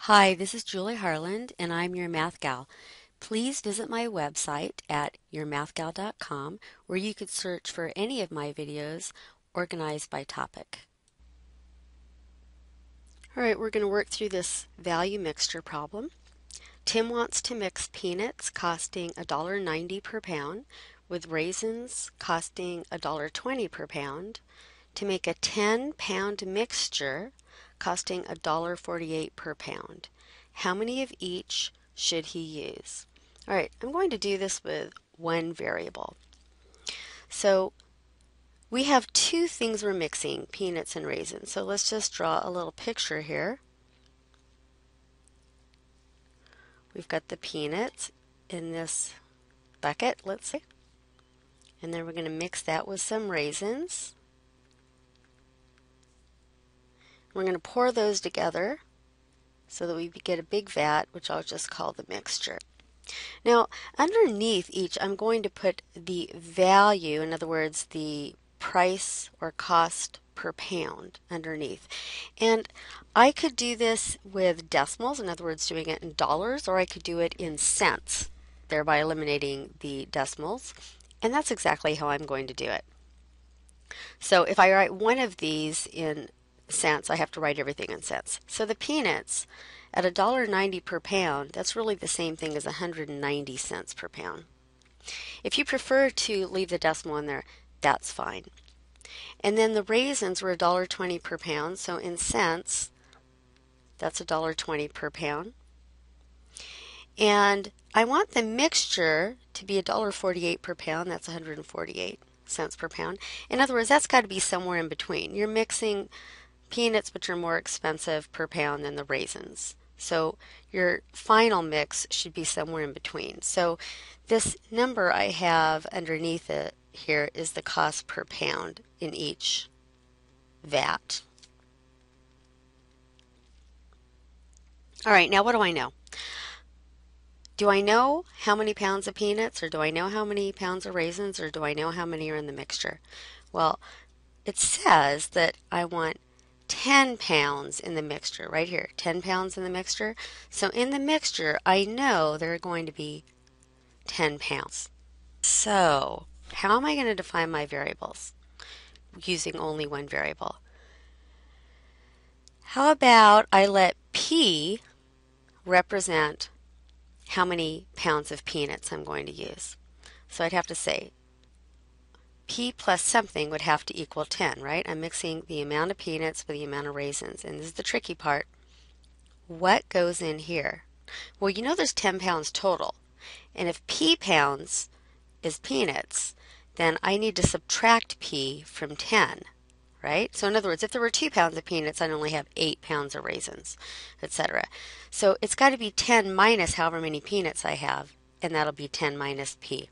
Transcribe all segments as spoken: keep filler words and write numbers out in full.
Hi, this is Julie Harland, and I'm your Math Gal. Please visit my website at your math gal dot com, where you could search for any of my videos organized by topic. All right, we're going to work through this value mixture problem. Tim wants to mix peanuts costing one dollar ninety per pound with raisins costing one dollar twenty per pound to make a ten pound mixture costing one dollar forty-eight per pound. How many of each should he use? All right, I'm going to do this with one variable. So we have two things we're mixing, peanuts and raisins. So let's just draw a little picture here. We've got the peanuts in this bucket, let's say. And then we're going to mix that with some raisins. We're going to pour those together so that we get a big vat, which I'll just call the mixture. Now, underneath each, I'm going to put the value, in other words, the price or cost per pound underneath. And I could do this with decimals, in other words, doing it in dollars, or I could do it in cents, thereby eliminating the decimals. And that's exactly how I'm going to do it. So if I write one of these in cents, I have to write everything in cents. So the peanuts at one dollar ninety per pound, that's really the same thing as one hundred ninety cents per pound. If you prefer to leave the decimal in there, that's fine. And then the raisins were one dollar twenty per pound, so in cents, that's one dollar twenty per pound. And I want the mixture to be one dollar forty-eight per pound, that's one hundred forty-eight cents per pound. In other words, that's got to be somewhere in between. You're mixing peanuts, which are more expensive per pound than the raisins. So your final mix should be somewhere in between. So this number I have underneath it here is the cost per pound in each vat. All right, now what do I know? Do I know how many pounds of peanuts, or do I know how many pounds of raisins, or do I know how many are in the mixture? Well, it says that I want ten pounds in the mixture, right here, ten pounds in the mixture. So in the mixture, I know there are going to be ten pounds. So how am I going to define my variables using only one variable? How about I let P represent how many pounds of peanuts I'm going to use? So I'd have to say P plus something would have to equal ten, right? I'm mixing the amount of peanuts with the amount of raisins. And this is the tricky part. What goes in here? Well, you know there's ten pounds total. And if P pounds is peanuts, then I need to subtract P from ten, right? So in other words, if there were two pounds of peanuts, I'd only have eight pounds of raisins, et cetera. So it's got to be ten minus however many peanuts I have, and that'll be ten minus P.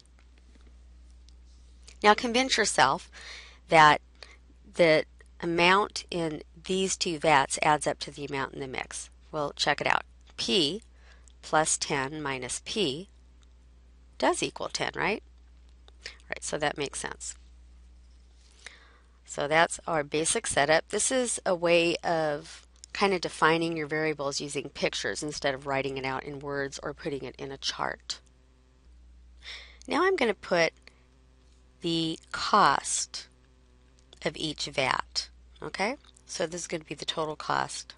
Now convince yourself that the amount in these two vats adds up to the amount in the mix. Well, check it out. P plus ten minus P does equal ten, right? All right, so that makes sense. So that's our basic setup. This is a way of kind of defining your variables using pictures instead of writing it out in words or putting it in a chart. Now I'm going to put the cost of each vat. Okay, so this is going to be the total cost.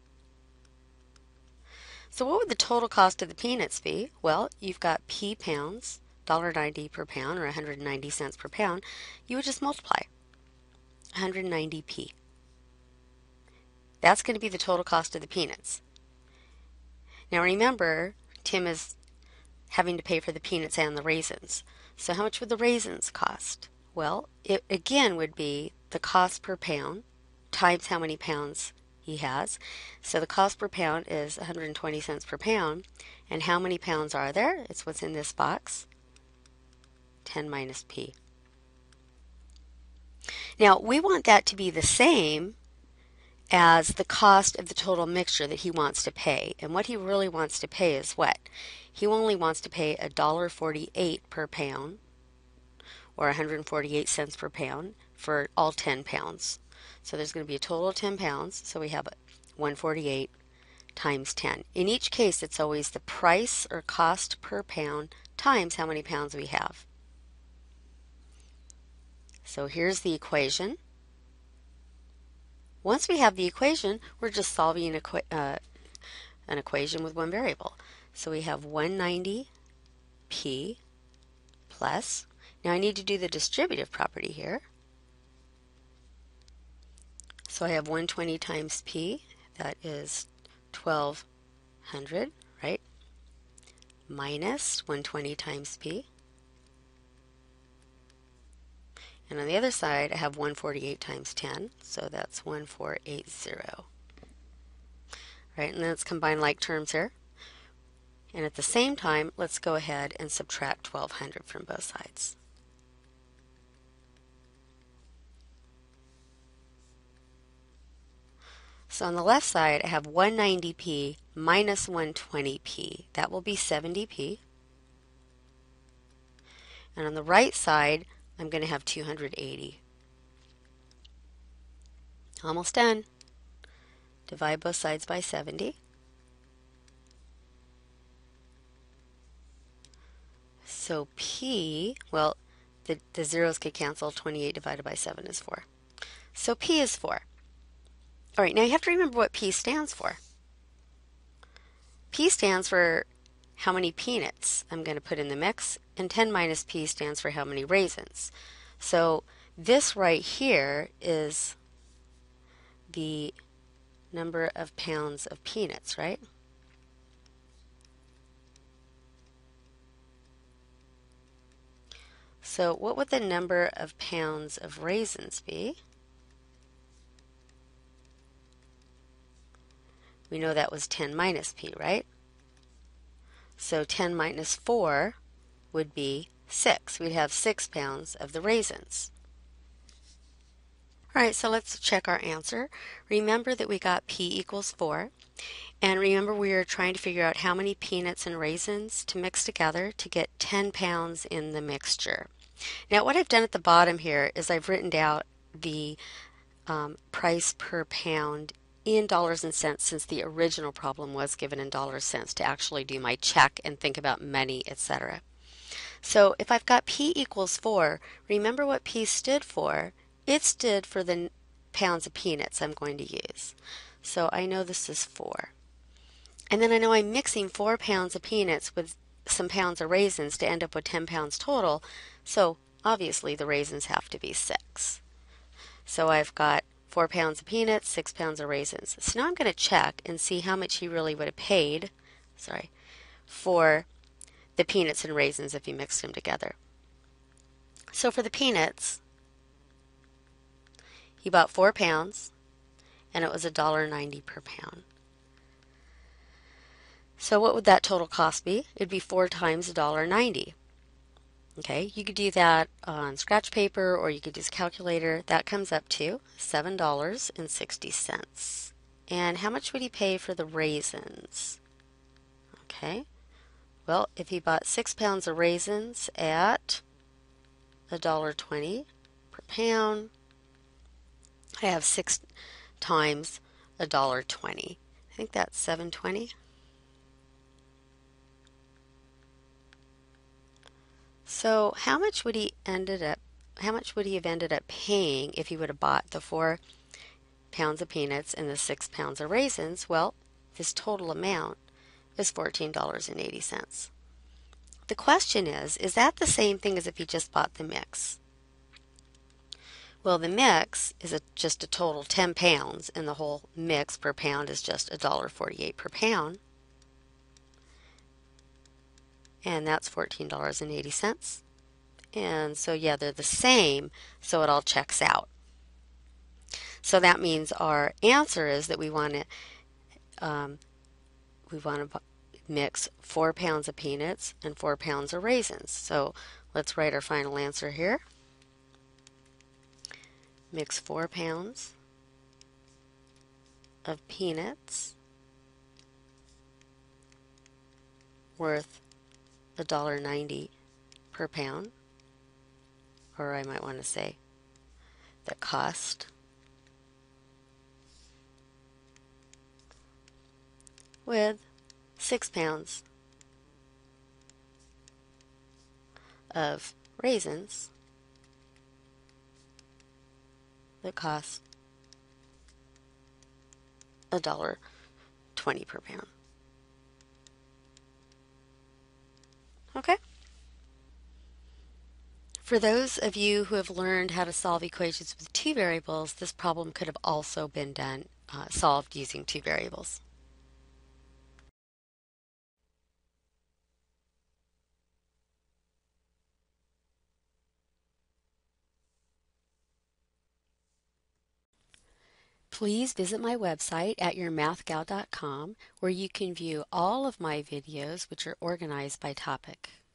So what would the total cost of the peanuts be? Well, you've got P pounds, one dollar ninety per pound, or one hundred ninety cents per pound. You would just multiply one hundred ninety P. That's going to be the total cost of the peanuts. Now remember, Tim is having to pay for the peanuts and the raisins. So how much would the raisins cost? Well, it again would be the cost per pound times how many pounds he has. So the cost per pound is one hundred twenty cents per pound. And how many pounds are there? It's what's in this box. ten minus P. Now we want that to be the same as the cost of the total mixture that he wants to pay. And what he really wants to pay is what? He only wants to pay one dollar forty-eight per pound, or one hundred forty-eight cents per pound for all ten pounds. So there's going to be a total of ten pounds. So we have one hundred forty-eight times ten. In each case, it's always the price or cost per pound times how many pounds we have. So here's the equation. Once we have the equation, we're just solving an, equa uh, an equation with one variable. So we have one hundred ninety p plus, now I need to do the distributive property here. So I have one hundred twenty times p, that is twelve hundred, right? Minus one hundred twenty times p. And on the other side, I have one hundred forty-eight times ten, so that's one four eight zero. Right, and then let's combine like terms here. And at the same time, let's go ahead and subtract twelve hundred from both sides. So on the left side, I have one hundred ninety p minus one hundred twenty p. That will be seventy p. And on the right side, I'm going to have two hundred eighty. Almost done. Divide both sides by seventy. So P, well, the, the zeros could cancel. twenty-eight divided by seven is four. So P is four. All right, now you have to remember what P stands for. P stands for how many peanuts I'm going to put in the mix, and ten minus P stands for how many raisins. So this right here is the number of pounds of peanuts, right? So what would the number of pounds of raisins be? We know that was ten minus P, right? So ten minus four would be six. We'd have six pounds of the raisins. All right, so let's check our answer. Remember that we got P equals four. And remember we are trying to figure out how many peanuts and raisins to mix together to get ten pounds in the mixture. Now what I've done at the bottom here is I've written out the um, price per pound in dollars and cents, since the original problem was given in dollars cents, to actually do my check and think about money, et cetera. So if I've got P equals four, remember what P stood for. It stood for the pounds of peanuts I'm going to use. So I know this is four. And then I know I'm mixing four pounds of peanuts with some pounds of raisins to end up with ten pounds total. So obviously the raisins have to be six. So I've got four pounds of peanuts, six pounds of raisins. So now I'm going to check and see how much he really would have paid, sorry, for the peanuts and raisins if you mixed them together. So for the peanuts, he bought four pounds, and it was one dollar ninety per pound. So what would that total cost be? It'd be four times one dollar ninety. Okay, you could do that on scratch paper, or you could use a calculator. That comes up to seven dollars and sixty cents. And how much would he pay for the raisins? Okay, well, if he bought six pounds of raisins at one dollar twenty per pound, I have six times one dollar twenty. I think that's seven twenty. So how much would he ended up how much would he have ended up paying if he would have bought the four pounds of peanuts and the six pounds of raisins? Well, his total amount is fourteen dollars and eighty cents. The question is, is that the same thing as if he just bought the mix? Well, the mix is a, just a total ten pounds, and the whole mix per pound is just one dollar forty-eight per pound. And that's fourteen dollars and eighty cents. And so yeah, they're the same, so it all checks out. So that means our answer is that we want to um, we want to mix four pounds of peanuts and four pounds of raisins. So let's write our final answer here. Mix four pounds of peanuts worth one dollar ninety per pound, or I might want to say the cost with six pounds of raisins that cost a dollar twenty per pound. Okay? For those of you who have learned how to solve equations with two variables, this problem could have also been done uh, solved using two variables. Please visit my website at your math gal dot com where you can view all of my videos which are organized by topic.